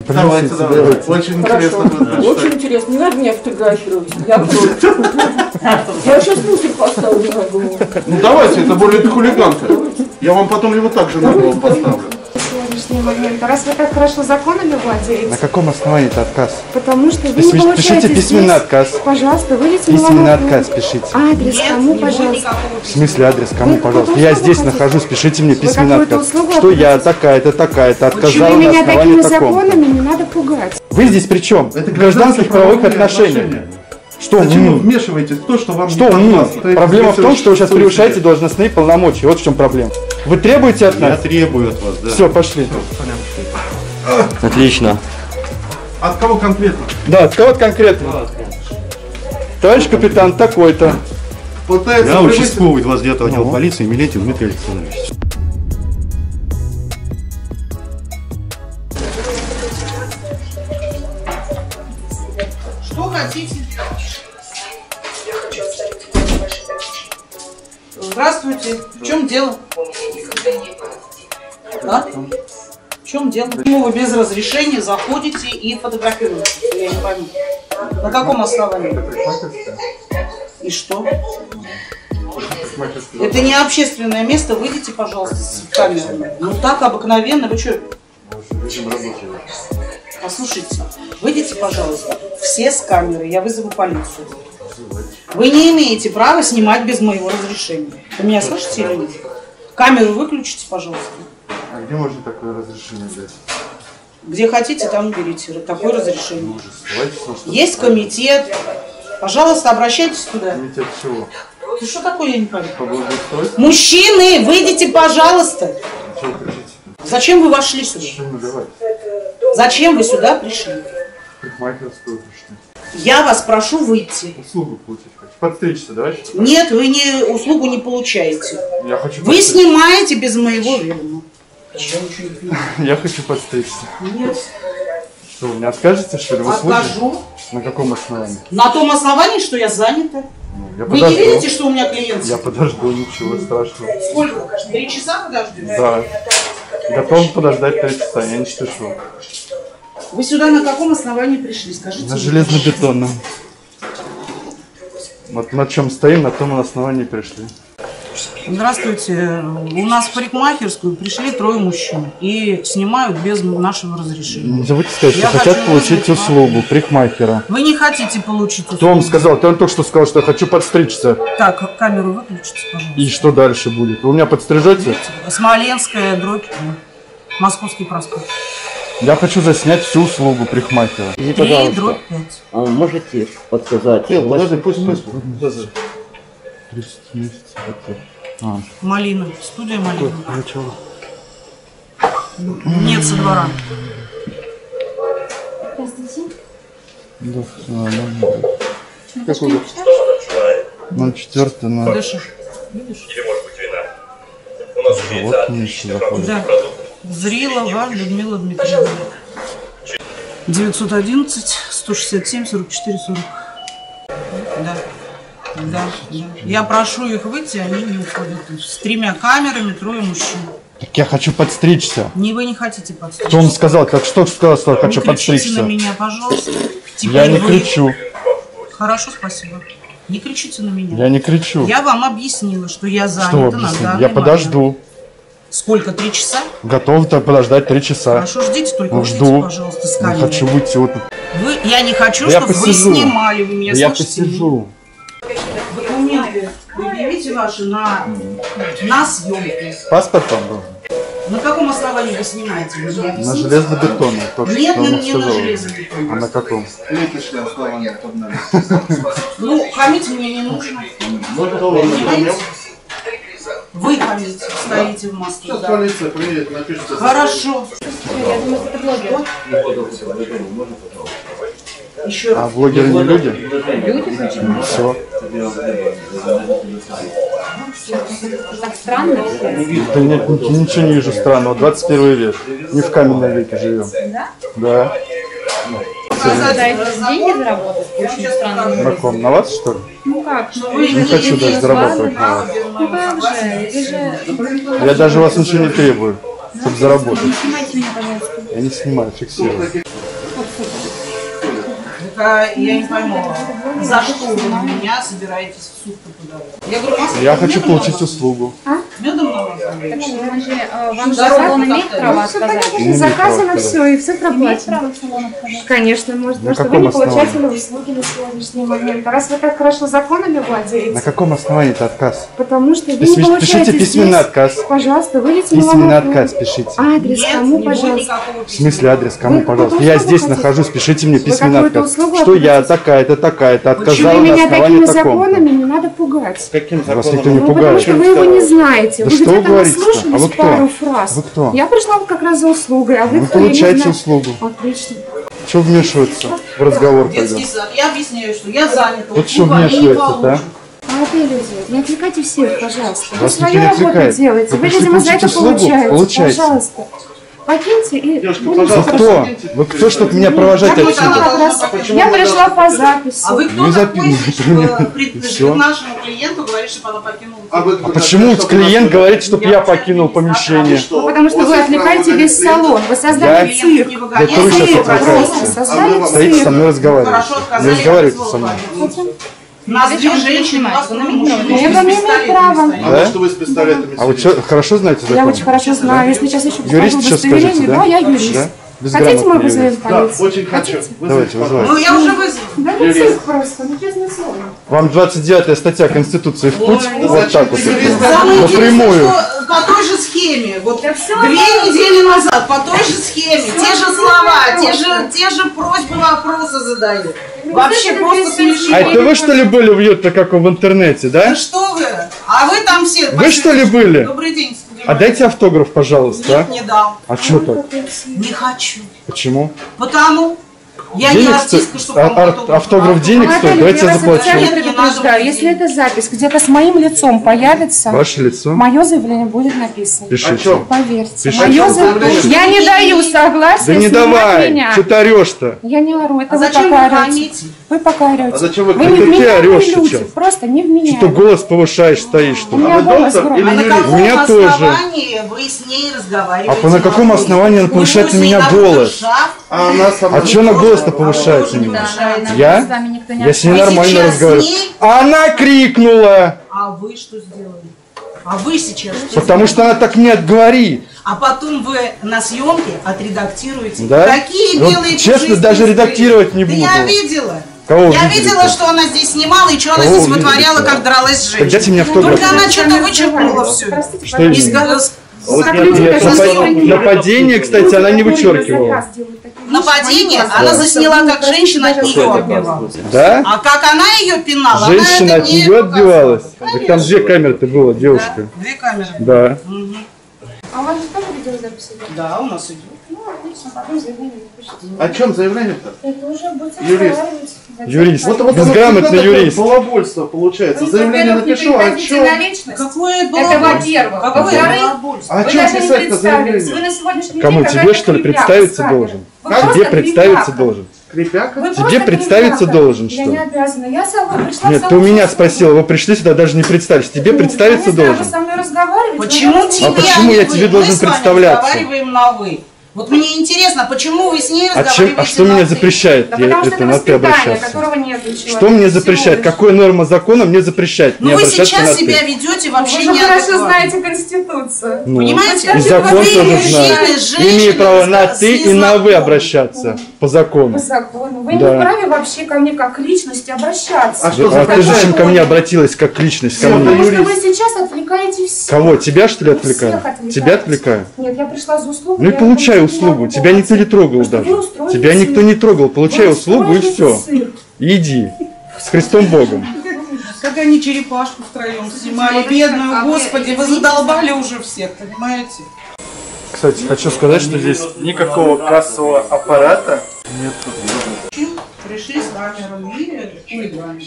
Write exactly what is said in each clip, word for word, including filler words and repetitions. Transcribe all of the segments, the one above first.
Давайте, давайте. Очень интересно будет. Очень интересно. Не надо меня фотографировать. Я Я сейчас мусор поставлю на голову. Ну давайте, это более хулиганка. Я вам потом его также на голову поставлю. Момент. Раз вы так хорошо законами владеете. На каком основании это отказ? Потому что вы Пись, не получаете пишите письменный здесь. отказ. Пожалуйста, выйдите на Письменный лавку. отказ пишите. Адрес кому, пожалуйста? В смысле адрес кому, Вы пожалуйста? Я здесь хотите? нахожусь, пишите мне Вы письменный какую-то отказ. услугу Что я оплатите? такая-то, такая-то, отказала Почему на меня основании такими таком. законами не надо пугать? Вы здесь при чем? Это В гражданских правовых отношениях. Что Зачем вы м? вмешиваетесь в то, что вам Что не м? подвластно? Проблема в том, что вы сейчас Совесть превышаете себе. должностные полномочия. Вот в чем проблема. Вы требуете от Я нас? требую от вас, да. Все, пошли. Отлично. От кого конкретно? Да, от кого конкретно? Товарищ капитан такой-то. Пытается Я превысить- участковый двадцать девятого отдела полиции Милетин Дмитрий Александрович. Что хотите? Здравствуйте. В чем дело? Да? В чем дело? Почему вы без разрешения заходите и фотографируете? Я не пойму. На каком основании? И что? Это не общественное место. Выйдите, пожалуйста, с камерами. Ну так обыкновенно. Вы что? Послушайте, выйдите, пожалуйста, все с камеры, я вызову полицию. Вы не имеете права снимать без моего разрешения. Вы меня слышите или нет? Камеру выключите, пожалуйста. А где можно такое разрешение дать? Где хотите, там берите такое разрешение. Есть комитет. Пожалуйста, обращайтесь туда. Комитет чего? Ты что такое, я не понимаю. По благоустройству? Мужчины, выйдите, пожалуйста. Чего кричите? Зачем вы вошли сюда? Ну давайте. Зачем вы сюда пришли? Парикмахерскую пришли. Я вас прошу выйти. Услугу получить хочу. Подстричься, давайте. Нет, вы не, услугу не получаете. Я хочу Вы подстричься. снимаете без моего ведома. Я хочу подстричься. Нет. Что, вы мне откажете, что ли, в услуге? Откажу. На каком основании? На том основании, что я занята. Ну, я Вы подожду. не видите, что у меня клиент? Я подожду, ничего страшного. Сколько? Три часа подождете? Да. Готов подождать три часа, я не спешу. Вы сюда на каком основании пришли? Скажите. На мне. железнобетонном. Вот на чем стоим, на том основании пришли. Здравствуйте. У нас в парикмахерскую пришли трое мужчин и снимают без нашего разрешения. Не забудьте сказать, что Я хотят хочу получить вызвать услугу парикмахера. Вы не хотите получить услугу? Кто вам сказал? Ты он только что сказал, что я хочу подстричься. Так, камеру выключите, пожалуйста. И что дальше будет? Вы меня подстрижете? Смоленская, дробь, Московский проспект. Я хочу заснять всю услугу парикмахера. Извините, Три, пожалуйста, дробь пять. а можете подсказать? Нет, подожди, пусть, пусть. тридцать месяцев. А. Малина. Студия Малина. Начало. Нет, со двора. Да, все нормально. Какой год? ноль четыре, на Дышишь? Видишь? вот мне еще заходит. Да. Зрилова Людмила Дмитриевна. девятьсот одиннадцать сто шестьдесят семь сорок четыре сорок. Да. Да, да. Я прошу их выйти, они не уходят. С тремя камерами, трое мужчин. Так я хочу подстричься. Не, вы не хотите подстричься. Кто вам сказал? Как что сказал, что я хочу Не кричите подстричься? на меня, пожалуйста. Теперь Я не вы. кричу. Хорошо, спасибо. Не кричите на меня. Я не кричу. Я вам объяснила, что я занята Что на объяснить? данный Я подожду. момент. Сколько? Три часа? Готов -то подождать три часа. Хорошо, ждите, только Ну, выйдите, жду. пожалуйста, с Я камеры. хочу выйти вот. Вы, я не хочу, Да я чтобы вы посижу. снимали. Вы меня Да я слышите? посижу. Документы предъявите ваши на, на съемку. Паспорт вам был? На каком основании вы снимаете? Вы мне На объясните? железнобетонном. только Нет, что не, вам не на сказал. железобетонном. А на каком? Третье основание погнали. Ну, хамить мне не нужно. Понимаете? Вы хамите, стоите в маске. Сейчас Да. полиция приедет, напишите. Хорошо. Еще А раз. блогеры не люди? Все. Так странно. Да нет, ни- ничего не вижу странного. двадцать первый век. Не в каменном веке живем. Да? Да. Пытаетесь деньги заработать? Очень странно. На ком? На вас, что ли? Ну как? Вы Не хочу даже зарабатывать на вас. Ну как же? Это же... Я даже у вас ничего не требую. чтобы заработать. Не снимайте меня, пожалуйста. Я не снимаю, фиксирую. Это я не пойму, за что вы меня собираетесь в суд подавать? Я говорю, масло Я с хочу медом получить на вас? услугу. Медом на вас? Мы же, э, Вам же Дорогу салон имеет как-то. право Все отказать? понятно, Не имеет заказано права все, и все Имеет проплачено. право в салон отказать? Конечно, может, На потому что вы каком не основании? получатели услуги на сегодняшний момент. А раз вы так хорошо законами На владеете, каком основании это отказ? потому что вы Письми- не получаете пишите письменный здесь, отказ. пожалуйста, выйдите на Письменный ломовую. отказ пишите. Адрес Нет, кому, не будет пожалуйста? никакого В смысле адрес кому, Вы пожалуйста? какую-то Я услугу здесь хотите? нахожусь, пишите мне Вы письменный какую-то отказ. услугу Что я оплатите? такая-то, такая-то, Почему отказала на меня основании такими таком. законами не надо пугать? Каким Вас законом? никто не Ну, потому пугает. что вы его не знаете. Да вы что вы где-то говорите-то? наслушались А вы кто? пару фраз. Вы кто? Я пришла вот как раз за услугой, а вы, Вы кто, я не получаете знаю. услугу. Отлично. Что вмешиваться в разговор тогда? Детский сад. Я объясняю, что я занята. Вот что услуга мне не вмешивается-то, положена. А вы люди, не отвлекайте всех, пожалуйста. Вы Вас не свою работу перекликает. делаете. Вы Вы, пришли видимо, за получить это услугу? получаете. Получайте. Пожалуйста. Покиньте и Девушка, будете Вы пожалуйста. хорошо. кто? Вы кто, чтобы меня провожать Я пришла отсюда? как раз- Почему Я вы пришла по записи. А вы кто Не такой, запи- чтобы при- И всё. к нашему клиенту говорить, чтобы она покинула? А вы- А почему чтобы клиент нас- говорит, чтобы я покинул помещение? Что? Потому что У вас вы есть право отвлекаете выгонять весь клиентов? салон. Вы создали Я- цирк. Да кто вы сейчас Цирк, отвлекаете? просто А создали вы вам- Стоите со цирк. мной разговариваете. Хорошо, Не отказали. разговаривайте со мной. Нас две женщины, вас двое мужчин. Я вам не имею права. А Да? вы что вы с пистолетами А вы сидите? что, хорошо знаете Я закон? очень хорошо знаю. Если сейчас еще Юрист покажу сейчас удостоверение, скажете, да? да, я юрист. Да? Хотите, Безграмотный мы вызовем юрист. Да, полицию? очень хочу. Давайте, Вызовите, вызывайте. Ну, я уже вызвала. Да это цирк просто, ну честное слово. Вам двадцать девятая статья Конституции в путь? Ой, Вот так вот. Самое интересное, Напрямую. что по той же схеме, вот Да всё две нормально. недели назад, по той же схеме, те же слова, те же, те же просьбы, вопросы задают. Вообще это просто писать. смешно. А это вы что ли были в ют каком в интернете, Да да? что вы? А вы там все... Вы что ли были? Добрый день, студия. А дайте автограф, пожалуйста. Нет, не дам. А что так? Не хочу. Почему? Потому я не Денег артистка, стоит? чтобы А- вам ар- автограф Автограф давать. денег стоит? Наталья, Давайте я я вас заплачу. официально Нет, не предупреждаю, надо если денег. эта запись где-то с моим лицом появится, Ваше лицо? мое заявление будет написано. О Пишите. чем? Поверьте, Пишите. мое О чем заявление. заявление? Я не даю согласия Да не снимать давай! меня. Что ты орешь-то? Я не ору, это А вы зачем вы пока орете. хамите? Вы пока орете. А зачем вы Вы хамите? не Это ты вменяемые орешь люди, сейчас. просто не Что вменяемые. голос повышаешь, стоишь, что У ли? меня А вы голос доктор громкий. или А на юрист? каком У меня тоже. основании вы с ней разговариваете? А по- на каком Вы основании она повышает на меня на голос? шаг, А она сама... А что на голос-то повышает на не меня? повышаете. Я? С вами никто не Я с ней Вы нормально сейчас с разговариваю. ней? Она крикнула! А вы что сделали? А вы сейчас что Потому сделали? что она так не отговорит. А потом вы на съемке отредактируете. Да? Какие Вот белые честно, пушистые даже стрелы. редактировать не Да буду. я видела. Кого Я видели-то? видела, что она здесь снимала и что она Кого здесь видели-то? вытворяла, как дралась с Так дайте женщиной. мне автограф. Только она что-то вычеркнула все. Простите, Что пожалуйста. Из именно? га- Вот Как нет, люди, нет, которые напад- съемки Нападение, кстати, она не вычеркивала. заказ делают, такие вещи, Нападение мои она глаза. засняла, как женщина от нее Даже отбивалась. Да? А как она ее пинала, Женщина она от это не нее показывала. отбивалась. Так там две камеры-то было, девушка. Да, две камеры. Да. Мгм. А у вас же тоже видеозапись идет? Да, у нас идет. Ну, отлично, потом заявление напишите. О чем заявление-то? Это уже будет Юрист. разговаривать. Юрист. Вот, вот Безграмотный оно всегда такое юрист. балабольство получается. Вы, Заявление во-первых, не напишу, а переходите что? на личность. Какое было Это во-первых. Какое Во-вторых, балабольство? А о вы чем даже не писать-то представились. Вы заявление? на сегодняшний Кому? день Тебе, какая-то что ли, крепяка представиться с камерой. должен? Вы Как? просто Тебе представиться крепяка. должен. Крепяка? Вы Тебе просто представиться крепяка. должен, что Я не ли? обязана. Я сама пришла Нет, в ты у салон. меня спросила, вы пришли сюда, даже не представились. Тебе Ну, представиться я не знаю, должен. Вы со мной разговариваете. Почему но я тебе, А почему а не я вы? тебе должен Мы с вами представляться? разговариваем на вы. Вот мне интересно, почему вы с ней А, чем, разговариваете а что на меня ты? запрещает Да я, потому что это, это на ты воспитание, обращаться? которого нет у человека. Что мне Всего запрещает? лишь. Какая норма закона мне запрещает Ну не вы обращаться сейчас на себя ты? ведете Вы вообще же не хорошо знаете Конституцию. Ну, Понимаете? и закон Вы, тоже мужчины, знаю. женщины, Имею право на с- ты с и на вы незнакомыми. обращаться по закону. По закону. Вы Да. не вправе вообще ко мне как к личности обращаться. А что А за ты зачем такое? ко мне обратилась как к личность? Ко Всем мне? Потому что юрист. вы сейчас отвлекаете всех. Кого? Тебя что ли Вы всех отвлекаю? отвлекаете. Тебя отвлекаю? Нет, я пришла за услугу. Ну и я получай получила услугу. работу. Тебя никто не трогал Потому что даже. вы устроили Тебя цирк. никто не трогал. Получай Вы услугу и устроили все. цирк. Иди. С Христом Богом. Как они черепашку втроем снимали, Вот бедную, так, а вы господи, вы извините, задолбали уже всех, понимаете? Кстати, хочу сказать, что здесь никакого кассового аппарата нет. Пришли с камерами и хулигане.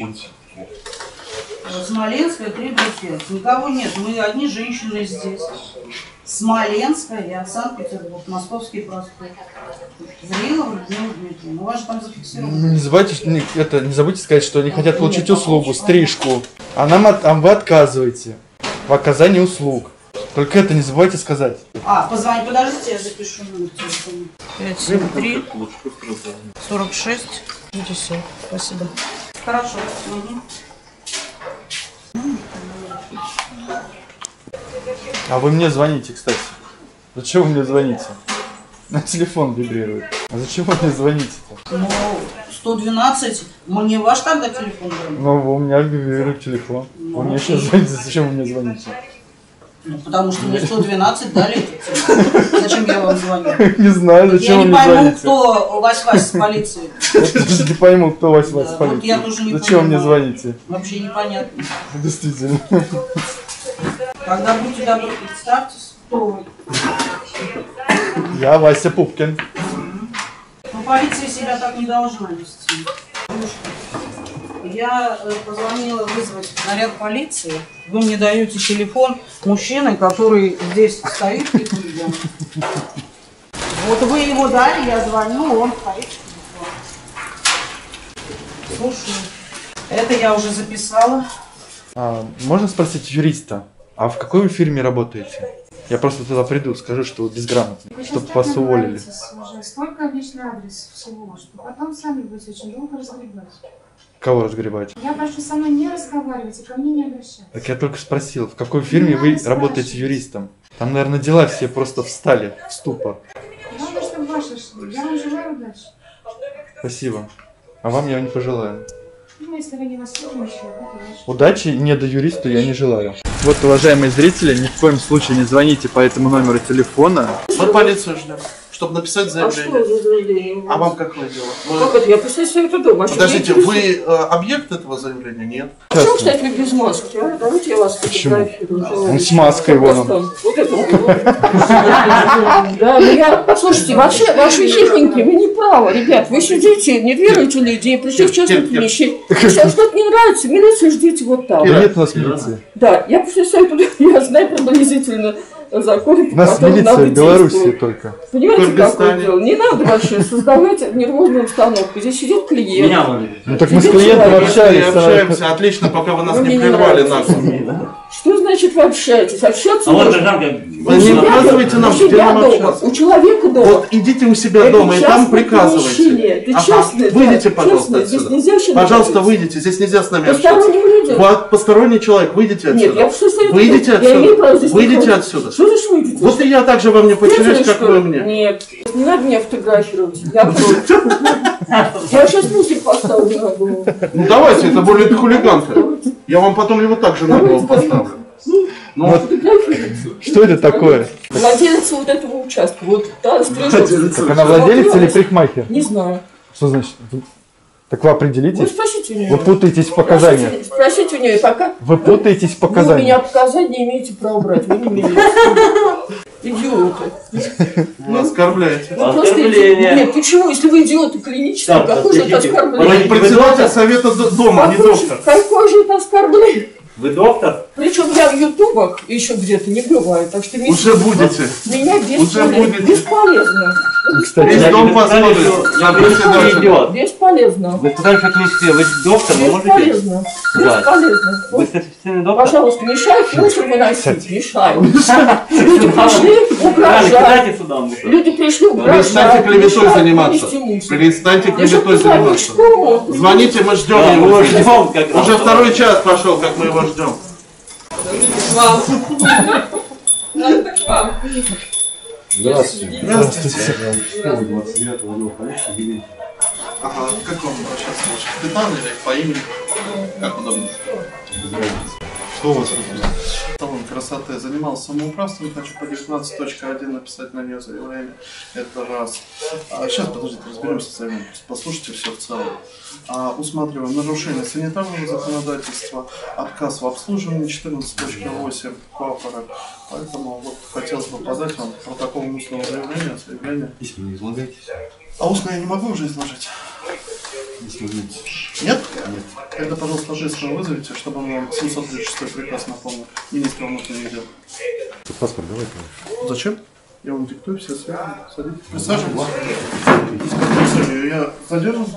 Смоленская, требует пять. Никого нет, мы одни женщины здесь. Смоленская, я Санкт-Петербург, Московский проспект. Зрилова Людмила Дмитриевна. У вас же там зафиксировано. Не забывайте, что не- это, не забудьте сказать, что они хотят получить услугу, стрижку. А нам от- а вы отказываете в оказании услуг. Только это не забывайте сказать. А, позвони, подождите, я запишу номер телефона. пять семь три сорок шесть пятьдесят. Спасибо. Хорошо. Угу. А вы мне звоните, кстати. Зачем вы мне звоните? На телефон вибрирует. А зачем вы мне звоните-то? Ну, сто двенадцать, мне ваш тогда телефон звонит? Ну, у меня вибрирует телефон. Ну, вы мне сейчас звоните, зачем вы мне звоните? Ну, потому что мне сто двенадцать дали этот телефон. Зачем я вам звоню? Не знаю, зачем Я вы не мне пойму, звоните. кто Вась-Вась с полиции. Я тоже не пойму, кто Вась-Вась Да, с вот полиции. я тоже не Зачем вы мне понимаю. звоните? Вообще непонятно. Действительно. Когда будете добры, представьтесь, кто вы. Я Вася Пупкин. Но полиция себя так не должна вести. Я э, позвонила вызвать наряд полиции. Вы мне даете телефон мужчины, который здесь стоит и хулиган. Вот вы его дали, я звоню, он стоит. Слушаю. Это я уже записала. А, можно спросить юриста, а в какой вы фирме работаете? Я просто туда приду, скажу, что вы безграмотный, Вы чтобы сейчас вас так уволили. нравитесь уже. Столько личный адрес всего, что потом сами будете очень долго разгребать. Кого разгребать? Я прошу со мной не разговаривать и ко мне не обращаться. Так я только спросил, в какой фирме Не вы надо работаете спрашивать. юристом? Там, наверное, дела все просто встали в ступор. Главное, чтобы ваши шли. Я вам желаю удачи. Спасибо. А вам я не пожелаю. Ну, если вы не воспитываете, это ваше. Удачи не до юристу я не желаю. Вот, уважаемые зрители, ни в коем случае не звоните по этому номеру телефона. Мы полицию ждем, чтобы написать А что заявление. за заявление? А вам какое дело? Вы- Как это? Я представляю, что это дома. А что Подождите, мне вы интересно? э, объект этого заявления? Нет. А почему, кстати, вы без маски? А? Давайте я вас фотографирую. Он с маской, вон он. Вот это вот. Да, ну я... Послушайте, вообще, ваши хихоньки, вы не правы, ребят. Вы сидите, нервируете людей, пришли в частное Кир, Кир. помещение. Если что-то не нравится, милицию ждите вот там. Да нет у нас милиции. Да, я представляю, туда, я знаю приблизительно закон. У нас который милиция надо в Беларуси действовать. только. Понимаете, В какое Кыргызстане. дело? Не надо вообще создавать нервозную установку. Здесь сидит клиент. Ну так мы с Сидит клиентом человек. общались. Мы общаемся, отлично, пока вы нас Вы не мне не прервали нравитесь. нахуй. Что значит вы общаетесь? Общаться А вот можно. гражданка, Вы не себя указывайте дома, нам, у где себя нам дома, общаться. у человека дома. Вот идите у себя Это дома и там частное приказывайте. помещение. Это Ага. частное, да, Выйдите, пожалуйста, частное. Здесь отсюда. нельзя вообще Пожалуйста, находиться. выйдите, здесь нельзя с нами общаться. Посторонним людям. Вот посторонний человек, выйдите отсюда. Нет, я просто стою. Выйдите Я имею право отсюда. здесь Выйдите находиться. отсюда. Что значит выйдете? Вот и я также вам не подчинюсь, Пьяный, как что вы ли? мне. Нет, не надо меня фотографировать. Я против. Я сейчас мусор поставлю на голову. Ну давайте, это будет хулиганка. Я вам потом его также на голову поставлю. Ну, вот. Что это такое? Владелец вот этого участка. Вот, да, стрижется. Так она владелец или парикмахер? Не знаю. Что значит? Вы- Так вы Вы определитесь? спросите у нее. Вы путаетесь в показаниях. Спросите, спросите у нее, пока. Вы путаетесь в Вы у меня показаниях. показать не имеете права брать. Вы не имеете. Идиоты. Вы оскорбляете. Вы просто Оскорбление. идиоты. Нет, почему? Если вы идиоты клинические, Так, какое же это подождите. Вы оскорбление? председатель совета д- дома, а не Какое же- доктор. Какое же это оскорбление? вы доктор? Причем я в ютубах еще где-то не бываю, так что меня, Уже будете. меня Уже бесполезно. будете. Бесполезно. Кстати, Весь Я дом не представляю, посмотрит. что Я я будете что дальше. идет. Бесполезно. Вы сказали, что не вы доктор, вы можете? Бесполезно. Да. Бесполезно. Вы сертифицированный доктор? Пожалуйста, мешают мусор выносить. Мешают. Люди пришли Правильно, угрожать. кидайте сюда мусор. Люди пришли угрожать. Перестаньте клеветой мешают заниматься. вынести мусор. Перестаньте Я же клеветой позвоню, заниматься. что? Звоните, мы ждем Да, его. мы ждем как раз. Уже второй час пошел, как мы его ждем. Вам. Надо к вам. Здравствуйте. Здравствуйте. Я вам двадцать девятого отдела полиции Белинки. Ага, как вам обращаться лучше? Степан или по имени? Как удобно? Что у вас тут? Салон красоты. Занимался самоуправством. Хочу по девятнадцать точка один написать на нее заявление. Это раз. А, сейчас, подождите, разберемся с заявлением. Послушайте все в целом. А, усматриваем нарушение санитарного законодательства, отказ в обслуживании четырнадцать точка восемь папора. Поэтому вот хотелось бы подать вам протокол устного заявления, заявление. Письменно излагайтесь. А устно я не могу уже изложить? Если вы знаете. Нет? Нет. Тогда, пожалуйста, торжественно вызовите, чтобы он вам семьсот тридцать шестой приказ напомнил. Министра внутренних дел. Паспорт давайте. Зачем? Я вам диктую все связи. Садитесь. Присаживайтесь. Я задержан.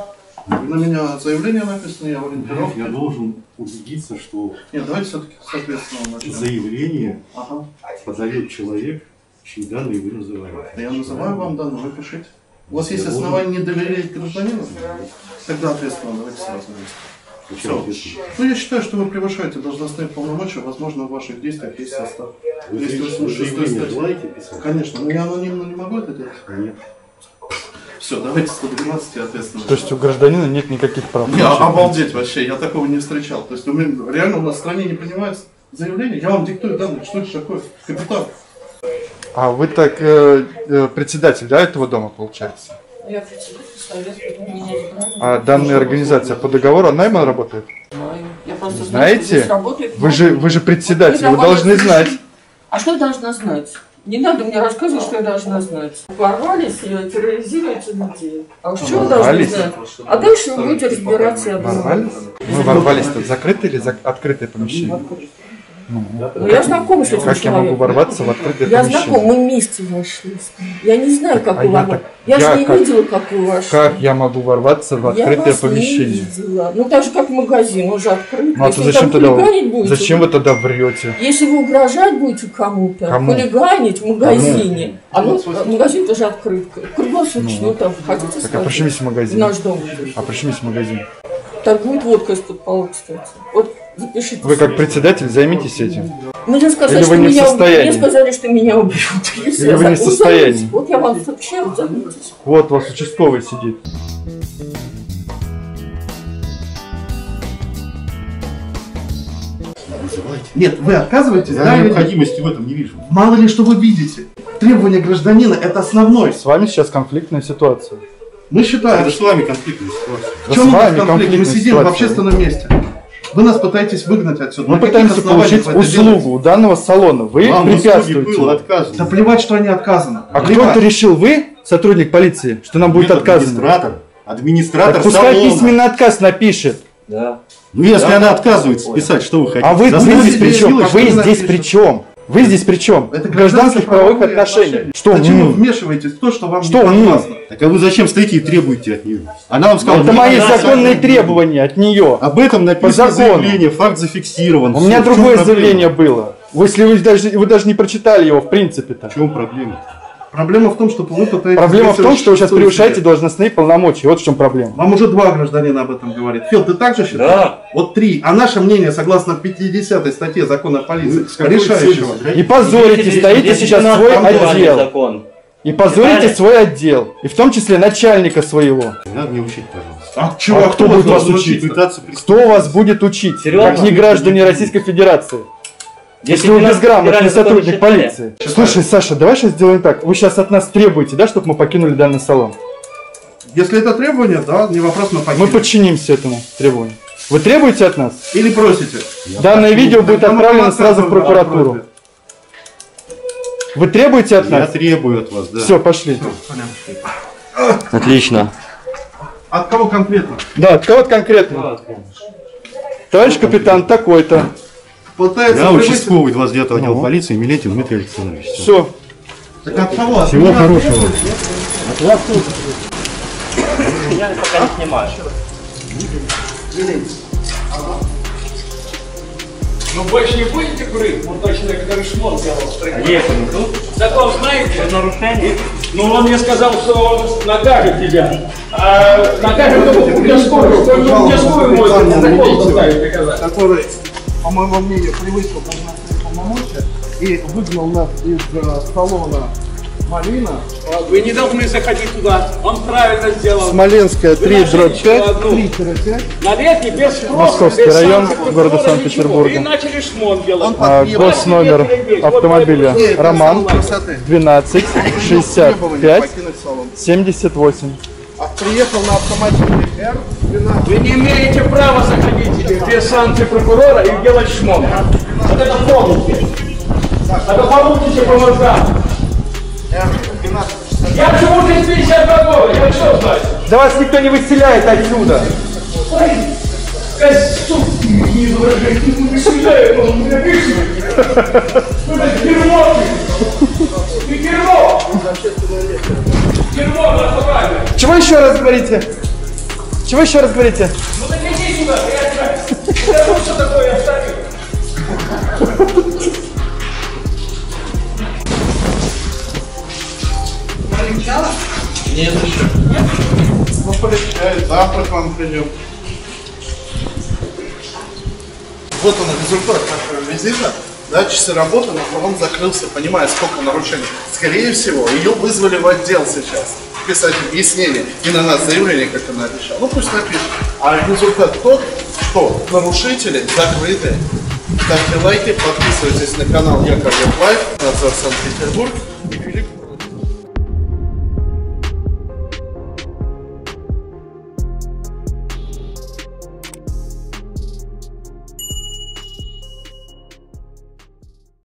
На меня заявление написано, я в ориентировке. Я должен убедиться, что Нет, давайте все-таки соответственно начнем. заявление Ага. подает человек, чьи данные вы называете. Я называю вам данные, вы пишите. У вас есть основания не доверять гражданину? Тогда ответственно, давайте сразу вместе. Все. Ну, я считаю, что вы превышаете должностные полномочия, возможно, в ваших действиях есть состав. Вы двести восемьдесят шесть заявление статья. желаете писать? Конечно, но я анонимно не могу это делать. Нет. Все, давайте сто двенадцать и ответственно. То есть у гражданина нет никаких прав. Не, обалдеть вообще, я такого не встречал. То есть у меня, реально у нас в стране не принимается заявление, я вам диктую данные, что это такое, капитан. А вы так э, э, председатель, да, этого дома получается? Я председатель совета, меня избрали. А данная организация по договору найма работает? Знаю. Я просто знаю, что Знаете? здесь работает Вы же, много. вы же председатель, Вы вы должны давали- знать. А что я должна знать? Не надо мне рассказывать, что я должна знать. Ворвались и терроризируете людей. А уж что вы должны Ворвались? знать? А дальше вы будете разбираться, я думаю. Ворвались? Мы ворвались тут закрытое или зак- открытое помещение? Ну, я знакома с этим Как я могу человеком. ворваться в открытое Я помещение? знакома, мы вместе вошли с ним. Я не знаю, как а вы я ворвались. так- Я, я же не как- видела, как вы вошли. Как я могу ворваться в Я открытое вас не помещение? видела. Ну, так же, как магазин, он же открыт. Ну, а Если то вы зачем там тогда, хулиганить будете, зачем вы тогда врете? Если вы угрожать будете кому-то, Кому? хулиганить в магазине, а ну, магазин тоже открыт, круглосуточно, ну, там, хотите Так, а сказать? при чем есть В магазин? наш дом. А при чем есть магазин? Торгует водкой из-под пола, кстати. Вот, запишите. Вы как председатель займитесь этим. Мне сказали, Или что вы не в меня, состоянии? мне сказали, что меня убьют. Если Или я вы не в забуду, состоянии? Вот я вам сообщаю, займитесь. Вот у вас участковый сидит. Вызывайте. Нет, вы отказываетесь, да? Я или- необходимости в этом не вижу. Мало ли что вы видите. Требования гражданина это основной. С вами сейчас конфликтная ситуация. Мы считаем, Это с вами конфликтная ситуация. в Да чем с у нас вами конфликт? Мы конфликтная сидим в ситуация. общественном месте. Вы нас пытаетесь выгнать отсюда. Мы На каких пытаемся основаниях получить вы это услугу делаете? у данного салона. Вы Вам в услуге препятствуете. было Да отказано. плевать, что они отказаны. А Плевать. кто-то решил, вы, сотрудник полиции, что нам будет Нет, отказано? Администратор. Администратор Так пускай салона. письменный отказ напишет. Да. Ну если она отказывается писать, что вы хотите? А вы, вы Заставите здесь при ее чем? делать, Вы что вы здесь при напишете? чем? Вы здесь при чем? Это В гражданских правовых правовые отношениях. Что? Зачем вы м? вмешиваетесь в то, что вам Что, не м? подвластно? Так а вы зачем стоите и требуете от нее? Она вам сказала, Это «Вы мои отказываетесь». законные требования от нее. Об этом написано По закону. заявление, факт зафиксирован. У Всё, меня в чем другое проблема? заявление было. Вы, если вы даже, вы даже не прочитали его в принципе-то. В чем проблема? Проблема в том, что вы пытаетесь... Проблема в том, что вы сейчас Что превышаете себе? должностные полномочия. Вот в чем проблема. Вам уже два гражданина об этом говорит. Фил, ты так же считаешь? Да. Вот три. А наше мнение, согласно пятидесятой статье закона о полиции, Вы с какой решающего. целью собираетесь? И позорите, стоите сейчас свой отдел. Закон. И позорите Читали? свой отдел. И в том числе начальника своего. Не надо мне учить, пожалуйста. А, чё, А кто будет вас должен учить? учиться? Пытаться Кто вас будет учить? Серьезно? Как не граждане Российской Федерации. Если вы безграмотный сотрудник полиции. Слушай, Саша, давай сейчас сделаем так. Вы сейчас от нас требуете, да, чтобы мы покинули данный салон? Если это требование, да, не вопрос, мы Мы покинем. подчинимся этому требованию. Вы требуете от нас? Или просите. Данное видео будет Тогда мы отправлено вам сразу в отказываем от прокуратуру. просьбы. Вы требуете от Я нас? требую от вас, да. Все, пошли. Отлично. От кого конкретно? Да, от кого конкретно? Товарищ капитан такой-то. Пытается Я превысить- участковый двадцать девятого отдела Ну. полиции Милетин Дмитрий Александрович. Все. Так от кого? От Всего меня хорошего. требуете? Я пока не снимаю. Ну больше не будете курить? Он точно как шмон делал. Есть он тут? Закон знаете? Нарушение. Ну он мне сказал, что он накажет тебя. А накажет его в участковую. Что не в участковую может закон заставить доказать. Который, по моему мнению, превысил должностные полномочия и выгнал нас из э, салона «Малина». Вы не должны заходить туда. Он правильно сделал. Смоленская, Вы три нашли дробь еще пять. одну. Налети без спроса, Московский без район санкций, города прокурора, Санкт-Петербурга. ничего. И начали шмон делать. А, госномер автомобиля Роман двенадцать шестьдесят пять Покинуть салон. семьдесят восемь. А приехал на автомобиле Р двенадцать. Вы не имеете права заходить без санкций прокурора и делать шмон. Вот это помните. Это получите по мозгам. Я живу здесь пятьдесят два года, я что знаю? Да вас никто не выселяет отсюда. Костюм не изображает, не выселяет, он меня пишет. Это дерьмо. Ты дерьмо. Дерьмо, натурально. Чего еще раз говорите? Чего еще раз говорите? Ну так иди сюда, я тебя скажу, что такое оставил. Нет еще. Ну, полегчает, завтра к вам придем. Вот он, результат нашего визита. Да, часы работы, но он закрылся, понимая, сколько нарушений. Скорее всего, ее вызвали в отдел сейчас. Писать объяснение и на нас заявление, как она решала. Ну, пусть напишет. А результат тот, что нарушители закрыты. Ставьте лайки, подписывайтесь на канал Яковлев Лайф, Надзор Санкт-Петербург.